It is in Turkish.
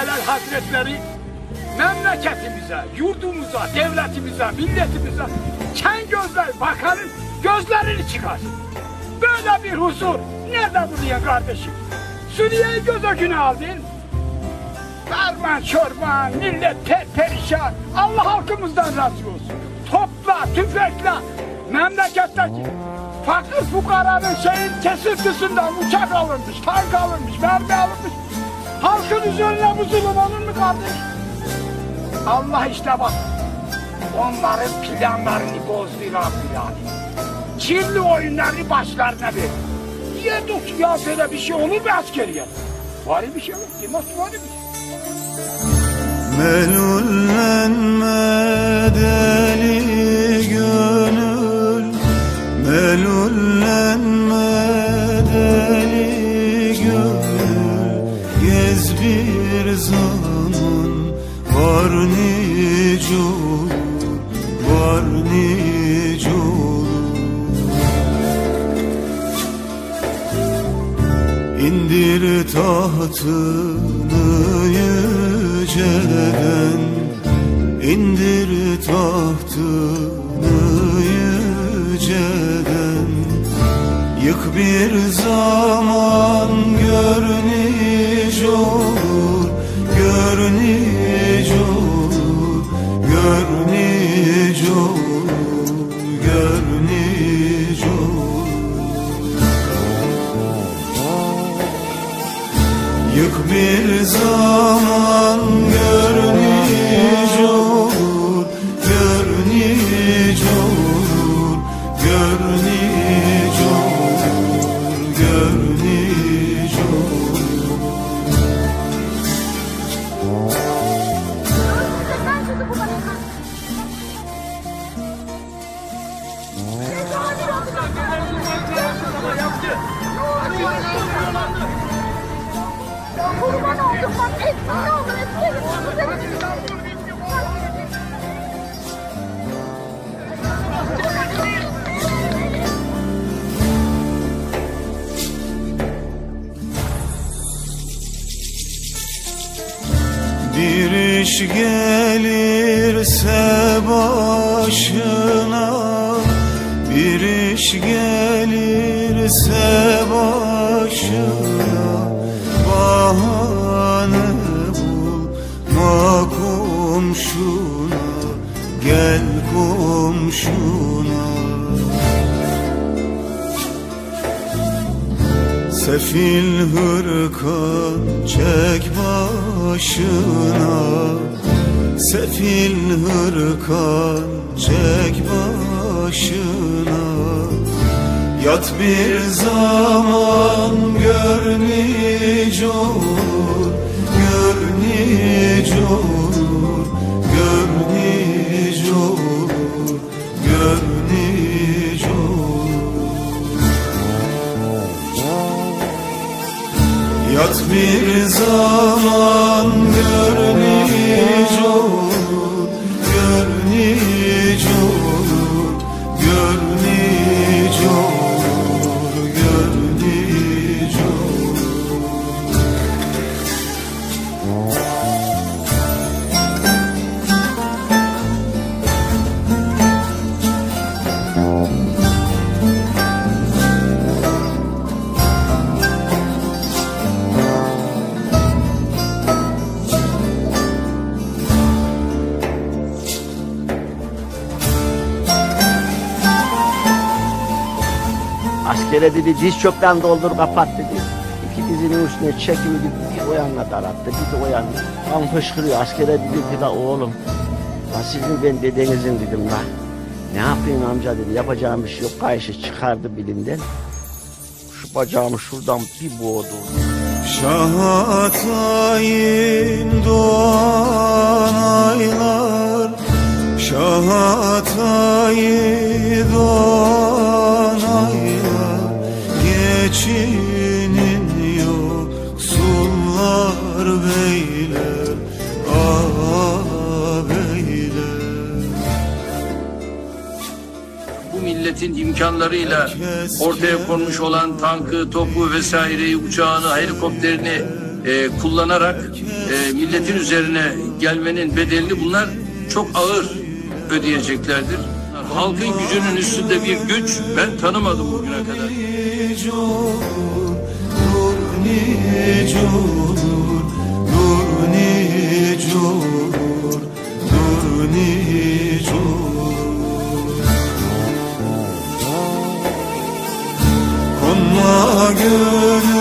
Celal Hazretleri memleketimize, yurdumuza, devletimize, milletimize ken gözler bakanın gözlerini çıkarsın. Böyle bir huzur nerede buluyor kardeşim? Suriye'yi göz önüne aldın. Karman çorman, millet perişan. Allah halkımızdan razı olsun. Topla, tüfekle memleketteki fakir fukaranın kesintisinden uçak alınmış, tank alınmış, mermi alınmış. Halkın üzerine bu zulüm olur mu kardeş? Allah işte bak, onların planlarını bozdu Rabbi yani. Kirli oyunlarını başlarına verdi. Niye dur ya, böyle bir şey olur mu askeriye? Var bir şey yok, nasıl var bir şey? Melullenme deli gönül, melullenme deli gönül. Gez bir zaman var nice olur, var nice olur. İndir tahtını yüceden, indir tahtını yüceden. Yık bir zaman gör nice olur, gör nice olur, gör nice olur, gör nice olur. Yık bir zaman gör nice olur, gör nice olur, gör nice olur, gör nice olur. Kurban oldum bak, etsin ne olur etsin. Bir iş gelirse başına, bir iş gelirse başına, bahane bulma komşuna, gel komşuna. Sefil hırkan çek başına, sefil hırkan çek başına. Yat bir zaman gör nice olur, gör nice olur, gör nice olur, gör nice olur. Yat bir zaman gör nice olur, gör nice olur, gör nice olur, gör nice olur. Askere dedi diz çöpten doldur kapat dedi. İki dizinin üstüne çekildi, bir o yanına darattı, bir de o yanına. Kan fışkırıyor. Askere dedi la oğlum, la sizin ben dedenizin dedim la. Ne yapayım amca dedi, yapacağım bir şey yok. Kayışı çıkardı bilinden. Şu bacağımı şuradan bir boğdu. Şahatayın doğan aylar, şahatayın doğan aylar. Geçinin yoksullar beyler, beyler. Bu milletin imkanlarıyla ortaya konmuş olan tankı, topu vesaireyi, uçağını, helikopterini kullanarak milletin üzerine gelmenin bedelini bunlar çok ağır ödeyeceklerdir. Halkın gücünün üstünde bir güç ben tanımadım bugüne kadar. Nice olur, dur nice olur, dur nice olur, dur nice olur. Konma gönlüm